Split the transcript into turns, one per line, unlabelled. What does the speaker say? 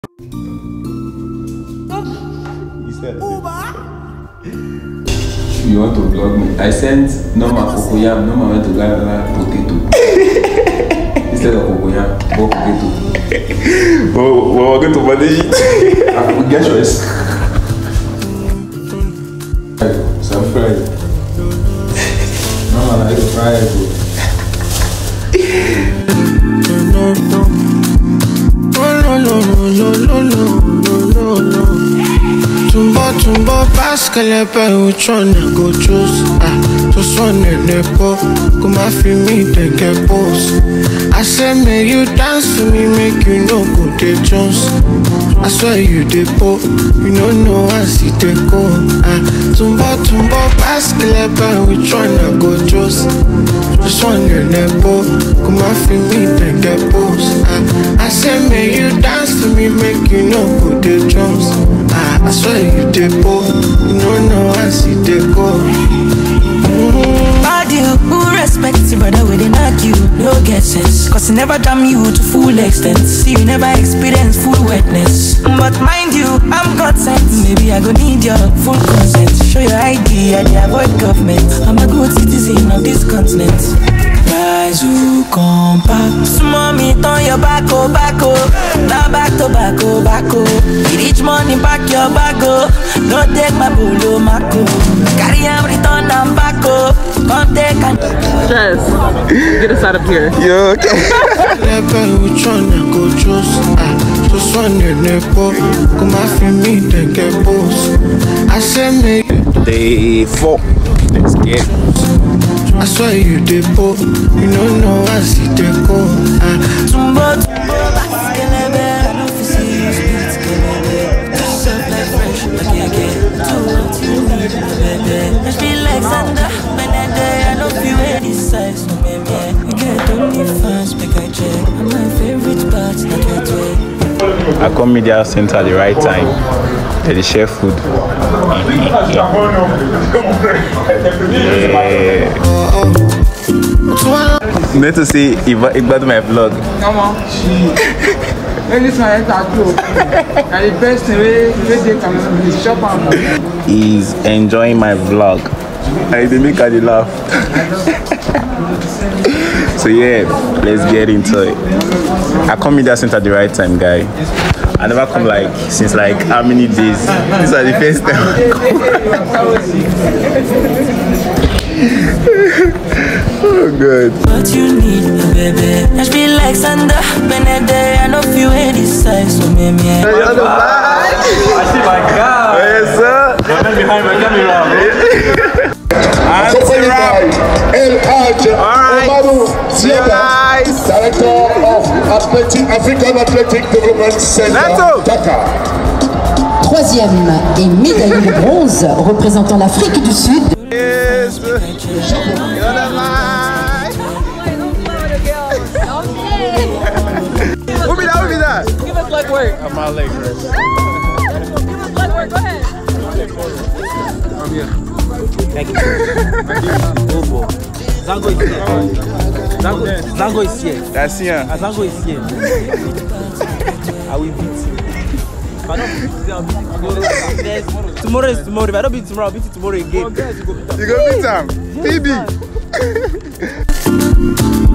You want to vlog me? I sent normal cocoyam, normal went to gather potato. Instead of cocoyam, more potato. We're going to manage it. Get yours. Some fries. Normal, I like to fry it.
Tumbo Pascal, which one I go choose? Just one in the pop, come and feel me, take a pose. I say, make you dance for me, make you know good day Jones. I swear you the pop, you don't know I see the go. Tumbo Pascal, which one I go choose? Just one in the pop, come and feel me, take a pose. I say, make you dance for me, make you know good day Jones. I swear you the pop, you don't know I see the go.
Bad you, who respects you, brother, we didn't argue, no get sense. Cause he never damn you to full extent. See, you never experience full wetness. But mind you, I'm God sent. Maybe I go need your full consent. Show your ID, I avoid government. I'm a good citizen of this continent. Rise who come back. Mommy, turn your back, oh. Now back to back, oh. Reach money, back your back, oh. Don't take my bolo, mako. Carry and return, I'm back, oh. Come take and
Stress. Get us out of here.
You okay?
Which one I go choose? Just one in the pop, come and feel me, take a pose. I say, make
Day 4. Let's get it.
I swear you the pop, you don't know I see the go.
Tumbo, Pascal, I don't see you speak, just so like fresh, I can't get to what you need, baby. I feel like Sandra, when I don't feel any size, no baby. You get only fast, make I check. And my favorite part, not that way.
I come media center at the right time. They share food. Need to see if got my vlog.
Come on. This one tattoo. And the best way they come is shop and
He's enjoying my vlog. I didn't make her laugh. So yeah, let's get into it. I come media center at the right time, guy. I never come like since like how many days? This is the first time I come. Oh god.
What you need, baby. I feel like Sandra, when I don't feel any size, so maybe
I see my God. Yes, sir. I'm behind my camera.
Director of African Athletic Development Center, Dakar.
Troisième et médaillé de bronze représentant l'Afrique du Sud.
Yes. Who be that?
give us leg work.
I'm my leg rest.
Give us leg work, go ahead.
Zango is here.
That's here.
Zango is here. I will beat you. Tomorrow is tomorrow. If I don't beat tomorrow, I'll beat you tomorrow again.
You go beat him. Phoebe.